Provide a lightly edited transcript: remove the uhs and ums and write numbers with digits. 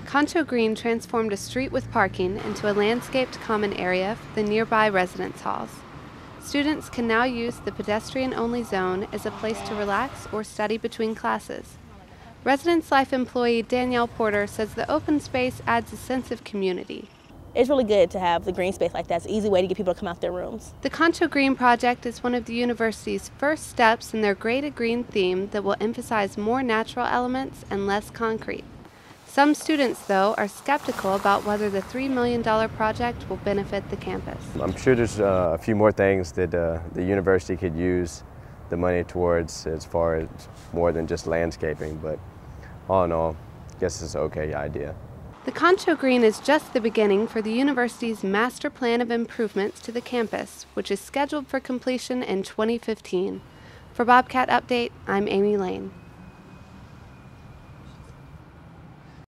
Concho Green transformed a street with parking into a landscaped common area for the nearby residence halls. Students can now use the pedestrian-only zone as a place to relax or study between classes. Residence Life employee Danielle Porter says the open space adds a sense of community. It's really good to have the green space like that. It's an easy way to get people to come out their rooms. The Concho Green project is one of the university's first steps in their Graded Green theme that will emphasize more natural elements and less concrete. Some students, though, are skeptical about whether the $3 million project will benefit the campus. I'm sure there's a few more things that the university could use the money towards as far as more than just landscaping, but all in all, I guess it's an okay idea. The Concho Green is just the beginning for the university's master plan of improvements to the campus, which is scheduled for completion in 2015. For Bobcat Update, I'm Amy Lane.